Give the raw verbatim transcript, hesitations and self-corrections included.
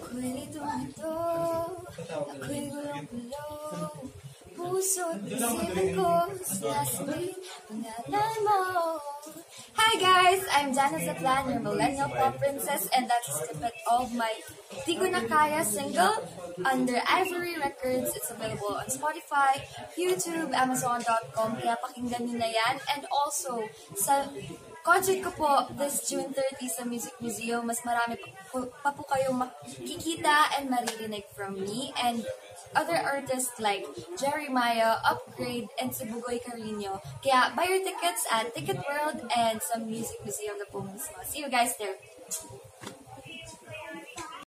Ako'y litong-lito, ako'y gulong-gulo, puso't isipin ko, sasabihin pangalan mo. Hi guys, I'm Janah Zaplan, your Millennial Pop Princess, and that's a snippet of my Di Ko Na Kaya single under Ivory Records. It's available on Spotify, YouTube, Amazon dot com, kaya pakinggan nyo na yan. And also, sa concert ko po this June thirtieth sa Music Museum, mas marami pa po, pa po kayong makikita and maririnig from me and other artists like Jeremiah, Upgrade, and si Bugoy Cariño. Kaya buy your tickets at Ticket World and sa Music Museum na po mismo. See you guys there!